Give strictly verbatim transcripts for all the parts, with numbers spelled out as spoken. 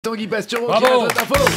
Tanguy Pastureau Bravo. qui a notre info.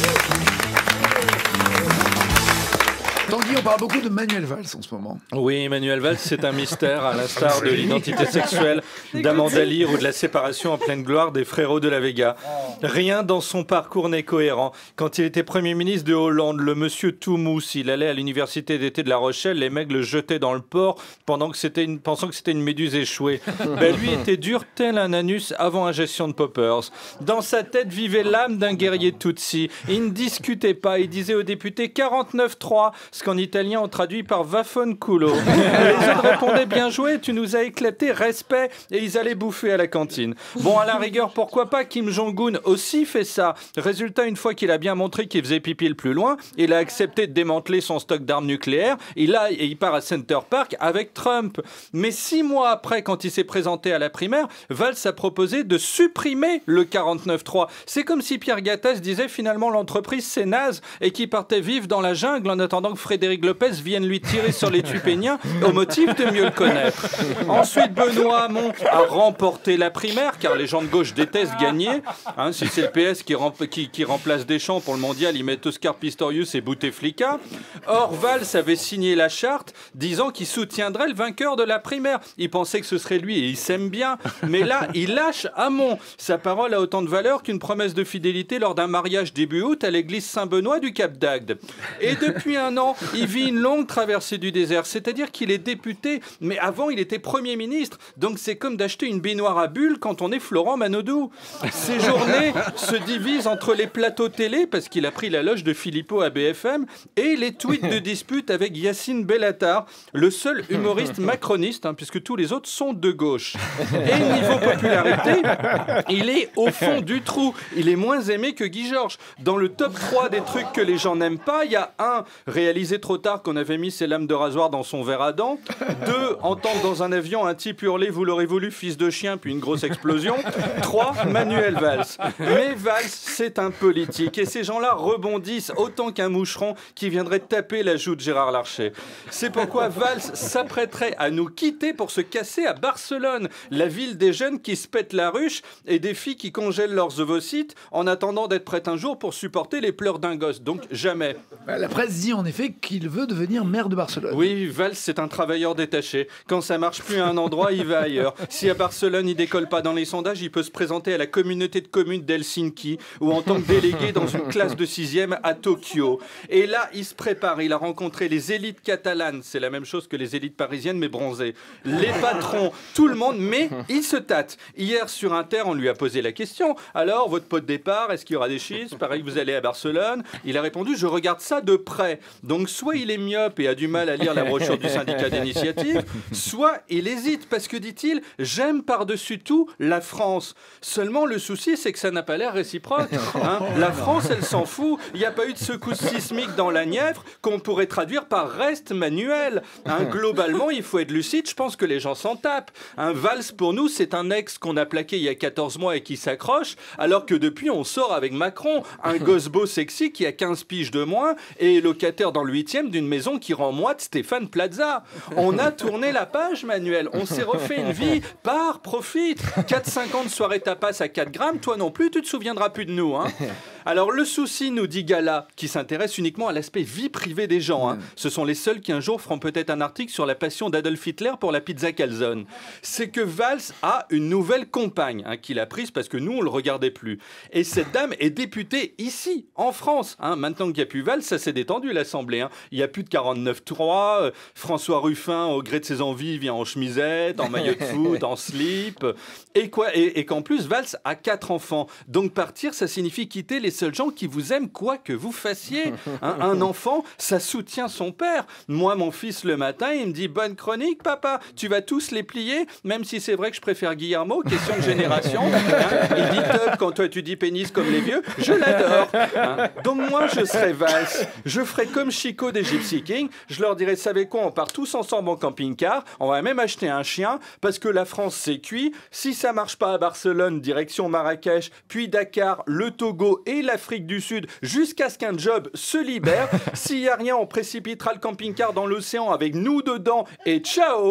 Tanguy, on parle beaucoup de Manuel Valls en ce moment. Oui, Manuel Valls, c'est un mystère, à l'instar de l'identité sexuelle d'Amanda Lear ou de la séparation en pleine gloire des frérots de la Vega. Rien dans son parcours n'est cohérent. Quand il était Premier ministre de Hollande, le monsieur tout mousse, il allait à l'université d'été de La Rochelle, les mecs le jetaient dans le port pendant que c'était une, pensant que c'était une méduse échouée. Ben, lui était dur tel un anus avant ingestion de poppers. Dans sa tête vivait l'âme d'un guerrier Tutsi. Il ne discutait pas, il disait aux députés quarante-neuf trois, ce qu'en italien on traduit par vaffanculo. Les autres répondaient bien joué, tu nous as éclaté, respect, et ils allaient bouffer à la cantine. Bon, à la rigueur, pourquoi pas, Kim Jong-un aussi fait ça. Résultat, une fois qu'il a bien montré qu'il faisait pipi le plus loin, il a accepté de démanteler son stock d'armes nucléaires, il, a, et il part à Center Park avec Trump. Mais six mois après, quand il s'est présenté à la primaire, Valls a proposé de supprimer le quarante-neuf trois. C'est comme si Pierre Gattaz disait finalement l'entreprise c'est naze et qu'il partait vivre dans la jungle en attendant que Frédéric Lopez vienne lui tirer sur les Tupéniens au motif de mieux le connaître. Ensuite, Benoît Hamon a remporté la primaire car les gens de gauche détestent gagner. Hein, si c'est le P S qui, rem qui, qui remplace Deschamps pour le mondial, ils mettent Oscar Pistorius et Bouteflika. Or, Valls avait signé la charte disant qu'il soutiendrait le vainqueur de la primaire. Il pensait que ce serait lui et il s'aime bien. Mais là, il lâche Hamon. Sa parole a autant de valeur qu'une promesse de fidélité lors d'un mariage début août à l'église Saint-Benoît du Cap d'Agde. Et depuis un an, il vit une longue traversée du désert. C'est-à-dire qu'il est député, mais avant, il était Premier ministre. Donc c'est comme d'acheter une baignoire à bulles quand on est Florent Manodou. Ses journées se divisent entre les plateaux télé, parce qu'il a pris la loge de Philippot à B F M, et les tweets de dispute avec Yacine Bellatar, le seul humoriste macroniste, hein, puisque tous les autres sont de gauche. Et niveau popularité, il est au fond du trou. Il est moins aimé que Guy Georges. Dans le top trois des trucs que les gens n'aiment pas, il y a un, réalisé trop tard qu'on avait mis ses lames de rasoir dans son verre à dents. Deux, entendre dans un avion un type hurler « Vous l'aurez voulu, fils de chien », puis une grosse explosion. Trois, Manuel Valls. Mais Valls, c'est un politique. Et ces gens-là rebondissent autant qu'un moucheron qui viendrait taper la joue de Gérard Larcher. C'est pourquoi Valls s'apprêterait à nous quitter pour se casser à Barcelone, la ville des jeunes qui se pètent la ruche et des filles qui congèlent leurs ovocytes en attendant d'être prêtes un jour pour supporter les pleurs d'un gosse. Donc jamais. La presse dit en effet qu'il veut devenir maire de Barcelone. Oui, Valls, c'est un travailleur détaché. Quand ça marche plus à un endroit, il va ailleurs. Si à Barcelone, il décolle pas dans les sondages, il peut se présenter à la communauté de communes d'Helsinki ou en tant que délégué dans une classe de sixième à Tokyo. Et là, il se prépare. Il a rencontré les élites catalanes. C'est la même chose que les élites parisiennes, mais bronzées. Les patrons, tout le monde, mais il se tâte. Hier, sur Inter, on lui a posé la question. Alors, votre pot de départ, est-ce qu'il y aura des chiffres? Pareil que vous allez à Barcelone. Il a répondu, je regarde ça de près. Donc, soit il est myope et a du mal à lire la brochure du syndicat d'initiative, soit il hésite parce que, dit-il, j'aime par-dessus tout la France. Seulement, le souci, c'est que ça n'a pas l'air réciproque. Hein. La France, elle s'en fout. Il n'y a pas eu de secousse sismique dans la Nièvre qu'on pourrait traduire par reste manuel. Hein. Globalement, il faut être lucide. Je pense que les gens s'en tapent. Un Valls, pour nous, c'est un ex qu'on a plaqué il y a quatorze mois et qui s'accroche, alors que depuis, on sort avec Macron, un gosse beau sexy qui a quinze piges de moins et est locataire dans le huitième d'une maison qui rend moite Stéphane Plaza. On a tourné la page, Manuel. On s'est refait une vie. Pars, profite. quatre cinquante soirées tapas à quatre grammes. Toi non plus, tu te souviendras plus de nous. Hein. Alors, le souci, nous dit Gala, qui s'intéresse uniquement à l'aspect vie privée des gens. Hein. Ce sont les seuls qui un jour feront peut-être un article sur la passion d'Adolf Hitler pour la pizza calzone. C'est que Valls a une nouvelle compagne hein, qu'il a prise parce que nous, on le regardait plus. Et cette dame est députée ici, en France. Hein. Maintenant qu'il n'y a plus Valls, ça s'est détendu, l'Assemblée. Hein. Il n'y a plus de quarante-neuf trois. Euh, François Ruffin, au gré de ses envies, vient en chemisette, en maillot de foot, en slip. Et, quoi, et, et qu'en plus, Valls a quatre enfants. Donc partir, ça signifie quitter les seuls gens qui vous aiment quoi que vous fassiez. Hein. Un enfant, ça soutient son père. Moi, mon fils, le matin, il me dit « Bonne chronique, papa. Tu vas tous les plier ?» Même si c'est vrai que je préfère Guillermo, question de génération. Hein. Il dit top quand toi tu dis pénis comme les vieux. Je l'adore. Hein. Donc moi, je serais Valls. Je ferais comme Chico des Gypsy Kings. Je leur dirais, savez quoi, on part tous ensemble en camping-car. On va même acheter un chien parce que la France, c'est cuit. Si ça marche pas à Barcelone, direction Marrakech, puis Dakar, le Togo et l'Afrique du Sud, jusqu'à ce qu'un job se libère. S'il y a rien, on précipitera le camping-car dans l'océan avec nous dedans et ciao.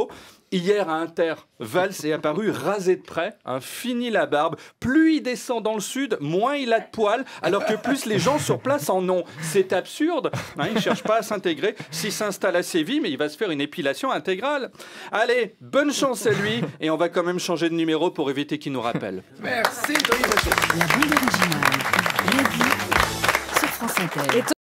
Hier à Inter, Valls est apparu rasé de près, un fini la barbe. Plus il descend dans le sud, moins il a de poils, alors que plus les gens sur place en ont. C'est absurde. Hein, il ne cherche pas à s'intégrer. S'il s'installe à Séville, mais il va se faire une épilation intégrale. Allez, bonne chance à lui, et on va quand même changer de numéro pour éviter qu'il nous rappelle. Merci, Thierry Bachet. La bande originale, Lady, sur France Inter.